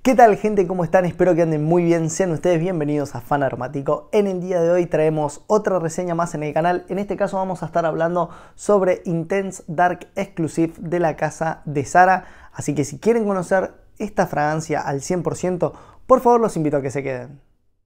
¿Qué tal, gente? ¿Cómo están? Espero que anden muy bien. Sean ustedes bienvenidos a Fan Aromático. En el día de hoy traemos otra reseña más en el canal. En este caso vamos a estar hablando sobre Intense Dark Exclusive de la casa de Zara. Así que si quieren conocer esta fragancia al 100%, por favor los invito a que se queden.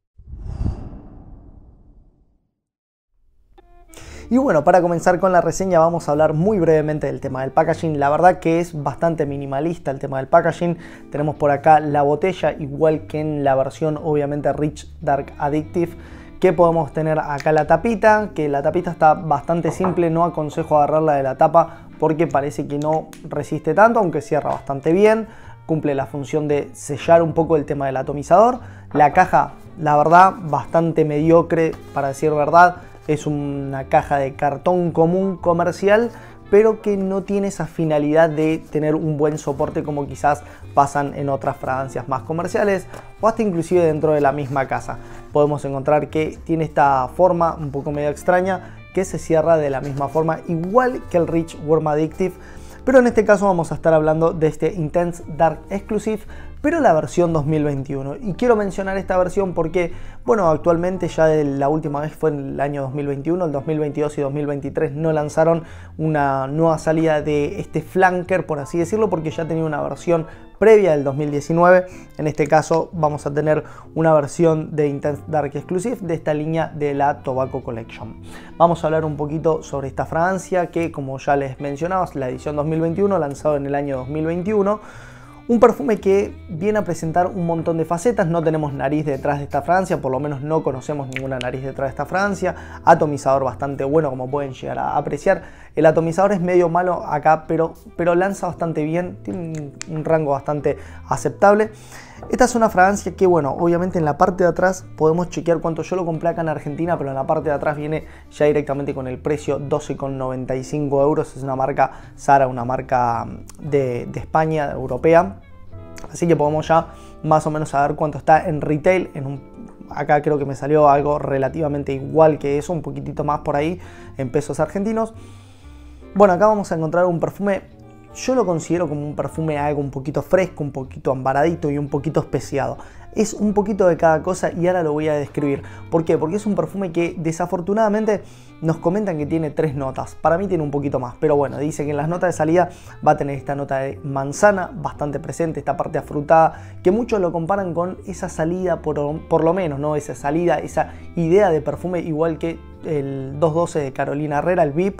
Y bueno, para comenzar con la reseña vamos a hablar muy brevemente del tema del packaging. La verdad que es bastante minimalista el tema del packaging. Tenemos por acá la botella, igual que en la versión obviamente Rich Dark Addictive, que podemos tener acá la tapita, que la tapita está bastante simple. No aconsejo agarrarla de la tapa porque parece que no resiste tanto, aunque cierra bastante bien. Cumple la función de sellar un poco el tema del atomizador. La caja, la verdad, bastante mediocre, para decir verdad. Es una caja de cartón común comercial, pero que no tiene esa finalidad de tener un buen soporte como quizás pasan en otras fragancias más comerciales o hasta inclusive dentro de la misma casa. Podemos encontrar que tiene esta forma un poco medio extraña que se cierra de la misma forma, igual que el Rich Warm Addictive. Pero en este caso vamos a estar hablando de este Intense Dark Exclusive, pero la versión 2021. Y quiero mencionar esta versión porque, bueno, actualmente ya la última vez fue en el año 2021, el 2022 y 2023 no lanzaron una nueva salida de este flanker, por así decirlo, porque ya tenía una versión previa del 2019. En este caso vamos a tener una versión de Intense Dark Exclusive de esta línea de la Tobacco Collection. Vamos a hablar un poquito sobre esta fragancia que, como ya les mencionaba, es la edición 2021, lanzado en el año 2021. Un perfume que viene a presentar un montón de facetas. No tenemos nariz detrás de esta fragancia, por lo menos no conocemos ninguna nariz detrás de esta fragancia. Atomizador bastante bueno, como pueden llegar a apreciar. El atomizador es medio malo acá, pero lanza bastante bien, tiene un rango bastante aceptable. Esta es una fragancia que, bueno, obviamente en la parte de atrás podemos chequear cuánto. Yo lo compré acá en Argentina, pero en la parte de atrás viene ya directamente con el precio, 12,95 €. Es una marca Zara, una marca de España, europea. Así que podemos ya más o menos saber cuánto está en retail. Acá creo que me salió algo relativamente igual que eso, un poquitito más por ahí en pesos argentinos. Bueno, acá vamos a encontrar un perfume. Yo lo considero como un perfume algo un poquito fresco, un poquito ambaradito y un poquito especiado. Es un poquito de cada cosa y ahora lo voy a describir. ¿Por qué? Porque es un perfume que desafortunadamente nos comentan que tiene 3 notas. Para mí tiene un poquito más, pero bueno, dice que en las notas de salida va a tener esta nota de manzana bastante presente, esta parte afrutada, que muchos lo comparan con esa salida, por lo menos, ¿no? Esa salida, esa idea de perfume, igual que el 212 de Carolina Herrera, el VIP.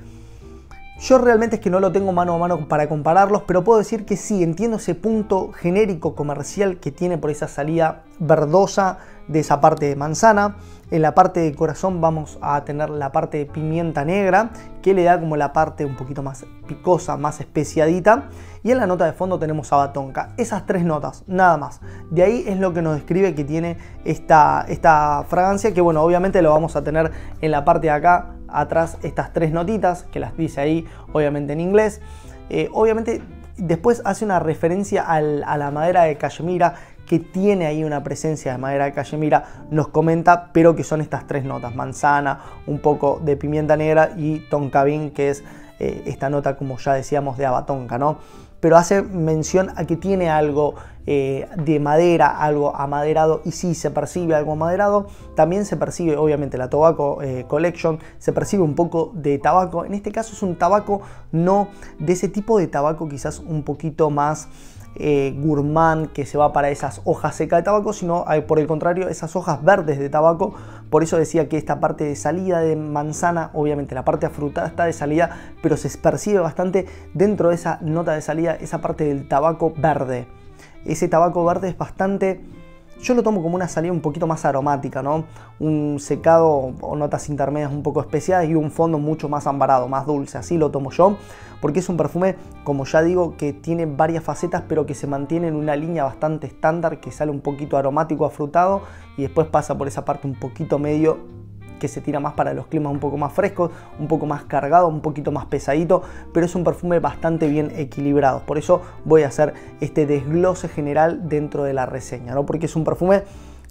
Yo realmente es que no lo tengo mano a mano para compararlos, pero puedo decir que sí, entiendo ese punto genérico comercial que tiene por esa salida verdosa de esa parte de manzana. En la parte de corazón vamos a tener la parte de pimienta negra, que le da como la parte un poquito más picosa, más especiadita. Y en la nota de fondo tenemos abatonca. Esas 3 notas, nada más. De ahí es lo que nos describe que tiene esta fragancia, que bueno, obviamente lo vamos a tener en la parte de acá, atrás, estas 3 notitas, que las dice ahí, obviamente en inglés. Obviamente después hace una referencia a la madera de cachemira, que tiene ahí una presencia de madera de cachemira, nos comenta, pero que son estas 3 notas, manzana, un poco de pimienta negra y tonka bean, que es esta nota, como ya decíamos, de abatonca, ¿no? Pero hace mención a que tiene algo de madera, algo amaderado, y sí, se percibe algo amaderado. También se percibe, obviamente, la Tobacco Collection, se percibe un poco de tabaco. En este caso es un tabaco no de ese tipo de tabaco, quizás un poquito más gourmand, que se va para esas hojas secas de tabaco, sino por el contrario, esas hojas verdes de tabaco. Por eso decía que esta parte de salida de manzana, obviamente la parte afrutada está de salida, pero se percibe bastante dentro de esa nota de salida esa parte del tabaco verde. Ese tabaco verde es bastante, yo lo tomo como una salida un poquito más aromática, ¿no? Un secado o notas intermedias un poco especiadas y un fondo mucho más ambarado, más dulce. Así lo tomo yo, porque es un perfume, como ya digo, que tiene varias facetas, pero que se mantiene en una línea bastante estándar, que sale un poquito aromático, afrutado, y después pasa por esa parte un poquito medio, que se tira más para los climas un poco más frescos, un poco más cargado, un poquito más pesadito, pero es un perfume bastante bien equilibrado. Por eso voy a hacer este desglose general dentro de la reseña, ¿no? Porque es un perfume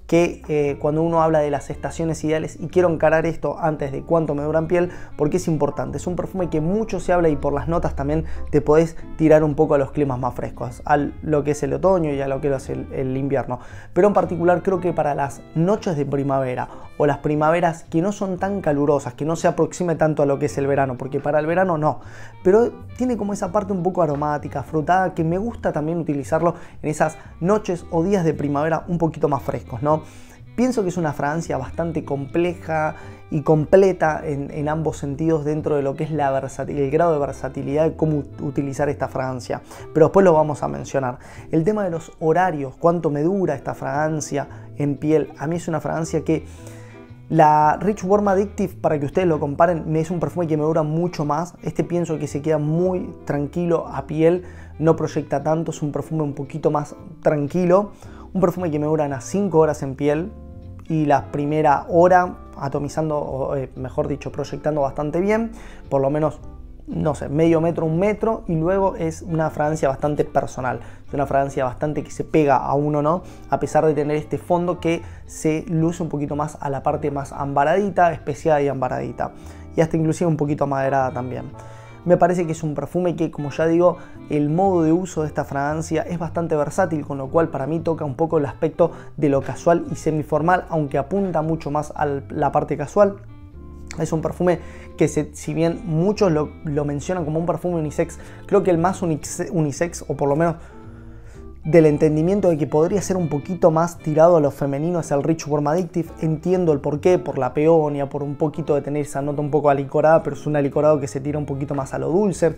que cuando uno habla de las estaciones ideales, y quiero encarar esto antes de cuánto me dura en piel porque es importante. Es un perfume que mucho se habla y por las notas también te podés tirar un poco a los climas más frescos, a lo que es el otoño y a lo que es el invierno. Pero en particular creo que para las noches de primavera o las primaveras que no son tan calurosas, que no se aproxime tanto a lo que es el verano, porque para el verano no, pero tiene como esa parte un poco aromática, frutada, que me gusta también utilizarlo en esas noches o días de primavera un poquito más frescos, ¿no? Pienso que es una fragancia bastante compleja y completa en ambos sentidos dentro de lo que es el grado de versatilidad de cómo utilizar esta fragancia, pero después lo vamos a mencionar. El tema de los horarios, cuánto me dura esta fragancia en piel, a mí es una fragancia que la Rich Warm Addictive, para que ustedes lo comparen, es un perfume que me dura mucho más. Este pienso que se queda muy tranquilo a piel, no proyecta tanto, es un perfume un poquito más tranquilo, un perfume que me dura unas 5 horas en piel y la primera hora atomizando, o mejor dicho, proyectando bastante bien, por lo menos, no sé, medio metro, 1 metro, y luego es una fragancia bastante personal, es una fragancia bastante que se pega a uno, ¿no? A pesar de tener este fondo que se luce un poquito más a la parte más ambaradita, especiada y ambaradita, y hasta inclusive un poquito amaderada también. Me parece que es un perfume que, como ya digo, el modo de uso de esta fragancia es bastante versátil, con lo cual para mí toca un poco el aspecto de lo casual y semiformal, aunque apunta mucho más a la parte casual. Es un perfume que si bien muchos lo mencionan como un perfume unisex, creo que el más unisex, o por lo menos del entendimiento de que podría ser un poquito más tirado a lo femenino, es el Rich Warm Addictive. Entiendo el porqué, por la peonia, por un poquito de tener esa nota un poco alicorada, pero es un alicorado que se tira un poquito más a lo dulce.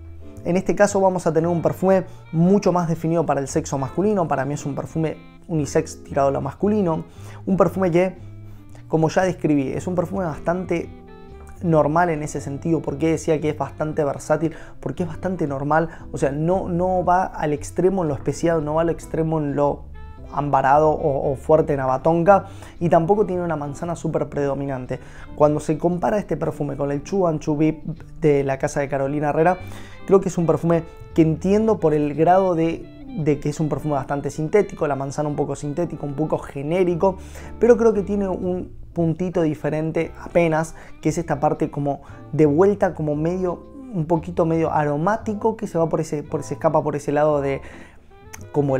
En este caso vamos a tener un perfume mucho más definido para el sexo masculino. Para mí es un perfume unisex tirado a lo masculino. Un perfume que, como ya describí, es un perfume bastante normal en ese sentido. Porque decía que es bastante versátil, porque es bastante normal, o sea, no va al extremo en lo especiado, no va al extremo en lo ambarado o fuerte en abatonca, y tampoco tiene una manzana súper predominante. Cuando se compara este perfume con el Choo and Choo Beef de la casa de Carolina Herrera, creo que es un perfume que entiendo por el grado de que es un perfume bastante sintético, la manzana un poco sintético, un poco genérico, pero creo que tiene un puntito diferente apenas, que es esta parte como de vuelta, como un poquito medio aromático, que se va se escapa por ese lado de como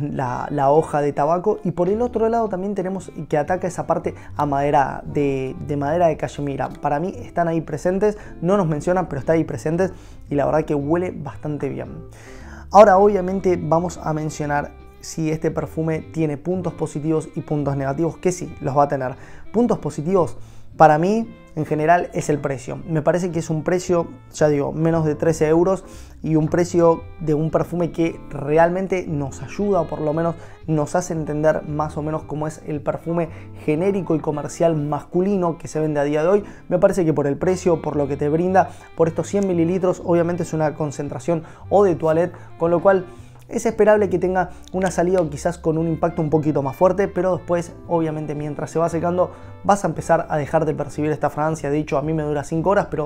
la hoja de tabaco, y por el otro lado también tenemos que ataca esa parte a madera de madera de cachemira. Para mí están ahí presentes, no nos mencionan, pero están ahí presentes, y la verdad que huele bastante bien. Ahora obviamente vamos a mencionar si este perfume tiene puntos positivos y puntos negativos, que sí, los va a tener. Puntos positivos, para mí, en general, es el precio. Me parece que es un precio, ya digo, menos de 13 euros, y un precio de un perfume que realmente nos ayuda, o por lo menos nos hace entender más o menos cómo es el perfume genérico y comercial masculino que se vende a día de hoy. Me parece que por el precio, por lo que te brinda, por estos 100 mililitros, obviamente es una concentración eau de toilette, con lo cual es esperable que tenga una salida o quizás con un impacto un poquito más fuerte, pero después, obviamente, mientras se va secando, vas a empezar a dejar de percibir esta fragancia. De hecho, a mí me dura 5 horas, pero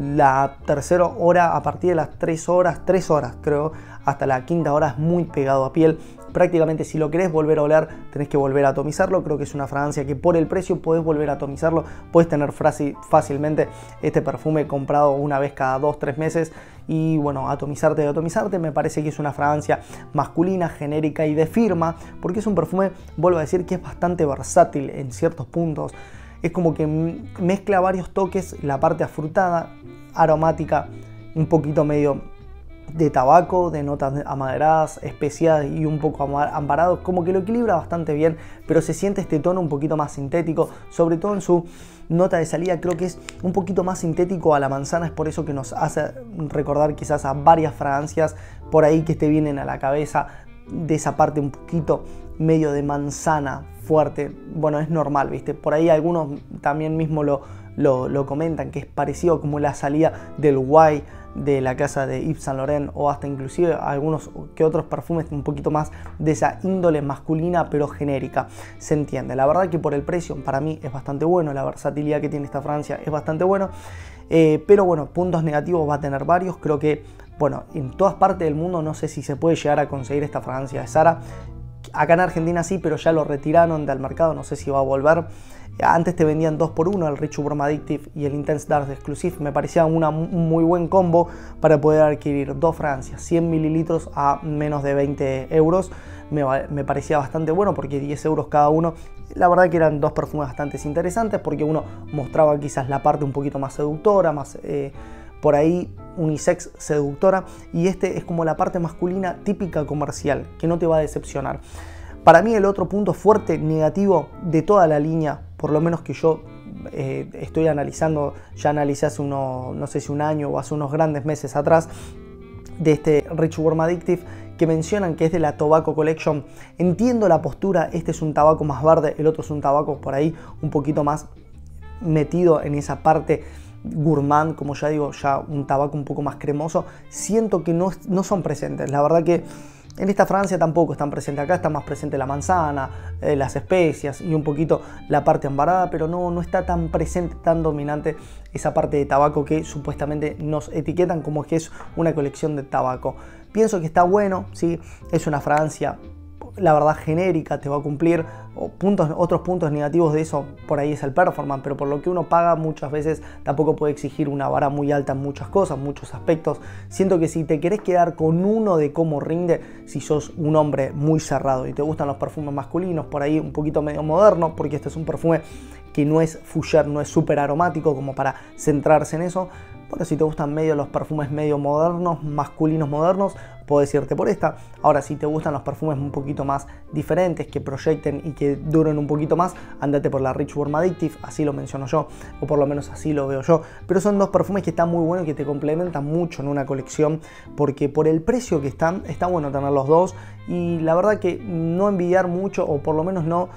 la tercera hora, a partir de las 3 horas creo, hasta la quinta hora es muy pegado a piel. Prácticamente, si lo querés volver a oler, tenés que volver a atomizarlo. Creo que es una fragancia que por el precio podés volver a atomizarlo. Podés tener fácilmente este perfume comprado una vez cada 2-3 meses. Y bueno, atomizarte. Me parece que es una fragancia masculina, genérica y de firma, porque es un perfume, vuelvo a decir, que es bastante versátil en ciertos puntos. Es como que mezcla varios toques, la parte afrutada, aromática, un poquito medio de tabaco, de notas amaderadas, especiadas y un poco ambarados, como que lo equilibra bastante bien, pero se siente este tono un poquito más sintético, sobre todo en su nota de salida. Creo que es un poquito más sintético a la manzana, es por eso que nos hace recordar quizás a varias fragancias por ahí que te vienen a la cabeza, de esa parte un poquito medio de manzana fuerte. Bueno, es normal, ¿viste? Por ahí algunos también mismo lo comentan, que es parecido como la salida del Guay de la casa de Yves Saint Laurent, o hasta inclusive algunos que otros perfumes un poquito más de esa índole masculina pero genérica. Se entiende. La verdad que por el precio para mí es bastante bueno, la versatilidad que tiene esta fragancia es bastante bueno, pero bueno, puntos negativos va a tener varios. Creo que, bueno, en todas partes del mundo no sé si se puede llegar a conseguir esta fragancia de Zara. Acá en Argentina sí, pero ya lo retiraron del mercado, no sé si va a volver. Antes te vendían 2x1, el Rich Warm Addictive y el Intense Dark Exclusive. Me parecía un muy buen combo para poder adquirir dos fragancias, 100 mililitros a menos de 20 euros. Me parecía bastante bueno porque 10 euros cada uno. La verdad que eran dos perfumes bastante interesantes porque uno mostraba quizás la parte un poquito más seductora, más por ahí unisex seductora, y este es como la parte masculina típica comercial, que no te va a decepcionar. Para mí el otro punto fuerte negativo de toda la línea, por lo menos que yo estoy analizando, ya analicé hace no sé si un año o hace unos grandes meses atrás, de este Rich Warm Addictive, que mencionan que es de la Tobacco Collection. Entiendo la postura, este es un tabaco más verde, el otro es un tabaco por ahí un poquito más metido en esa parte gourmand, como ya digo, ya un tabaco un poco más cremoso. Siento que no son presentes, la verdad que en esta Francia tampoco están presentes. Acá está más presente la manzana, las especias y un poquito la parte ambarada, pero no está tan presente, tan dominante esa parte de tabaco que supuestamente nos etiquetan como que es una colección de tabaco. Pienso que está bueno, sí, es una Francia, la verdad, genérica, te va a cumplir. Otros puntos negativos de eso por ahí es el performance, pero por lo que uno paga muchas veces tampoco puede exigir una vara muy alta en muchas cosas, muchos aspectos. Siento que si te querés quedar con uno de cómo rinde, si sos un hombre muy cerrado y te gustan los perfumes masculinos, por ahí un poquito medio moderno, porque este es un perfume que no es fougère, no es súper aromático como para centrarse en eso. Pero si te gustan medio los perfumes medio modernos, masculinos modernos, puedes irte por esta. Ahora, si te gustan los perfumes un poquito más diferentes, que proyecten y que duren un poquito más, andate por la Rich Warm Addictive, así lo menciono yo, o por lo menos así lo veo yo. Pero son dos perfumes que están muy buenos y que te complementan mucho en una colección, porque por el precio que están, está bueno tener los dos. Y la verdad que no envidiar mucho, o por lo menos no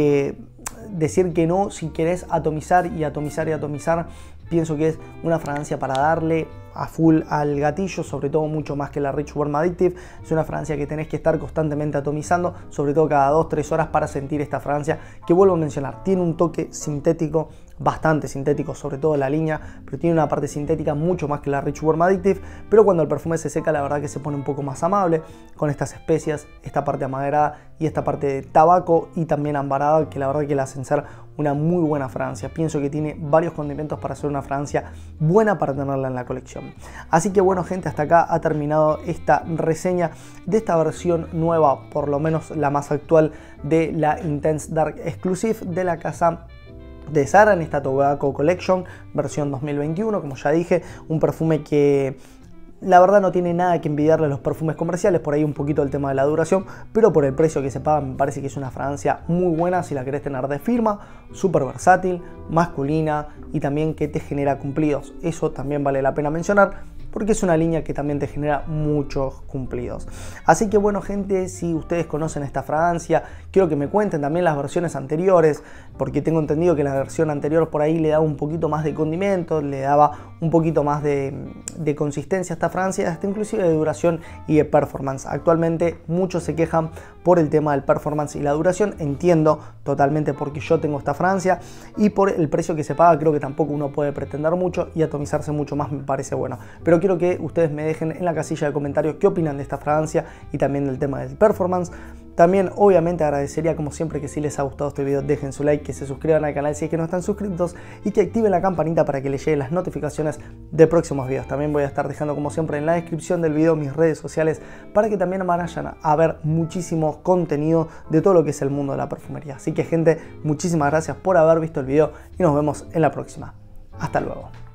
decir que no si querés atomizar y atomizar y atomizar. Pienso que es una fragancia para darle a full al gatillo, sobre todo mucho más que la Rich Warm Addictive. Es una fragancia que tenés que estar constantemente atomizando, sobre todo cada 2-3 horas para sentir esta fragancia, que vuelvo a mencionar, tiene un toque sintético, bastante sintético, sobre todo la línea, pero tiene una parte sintética mucho más que la Rich Warm Addictive. Pero cuando el perfume se seca, la verdad que se pone un poco más amable, con estas especias, esta parte amaderada y esta parte de tabaco y también ambarada, que la verdad que la hacen ser una muy buena fragancia. Pienso que tiene varios condimentos para hacer una fragancia buena para tenerla en la colección. Así que bueno, gente, hasta acá ha terminado esta reseña de esta versión nueva, por lo menos la más actual, de la Intense Dark Exclusive de la casa de Zara en esta Tobacco Collection versión 2021. Como ya dije, un perfume que la verdad no tiene nada que envidiarle a los perfumes comerciales, por ahí un poquito el tema de la duración, pero por el precio que se paga me parece que es una fragancia muy buena si la querés tener de firma, súper versátil, masculina y también que te genera cumplidos. Eso también vale la pena mencionar, porque es una línea que también te genera muchos cumplidos. Así que bueno, gente, si ustedes conocen esta fragancia, quiero que me cuenten también las versiones anteriores, porque tengo entendido que la versión anterior por ahí le daba un poquito más de condimento, le daba un poquito más de consistencia a esta fragancia, hasta inclusive de duración y de performance. Actualmente muchos se quejan por el tema del performance y la duración, entiendo totalmente porque yo tengo esta fragancia, y por el precio que se paga creo que tampoco uno puede pretender mucho, y atomizarse mucho más me parece bueno. Pero quiero que ustedes me dejen en la casilla de comentarios qué opinan de esta fragancia y también del tema del performance. También obviamente agradecería como siempre que si les ha gustado este video dejen su like, que se suscriban al canal si es que no están suscritos y que activen la campanita para que les lleguen las notificaciones de próximos videos. También voy a estar dejando como siempre en la descripción del video mis redes sociales para que también vayan a ver muchísimo contenido de todo lo que es el mundo de la perfumería. Así que gente, muchísimas gracias por haber visto el video y nos vemos en la próxima. Hasta luego.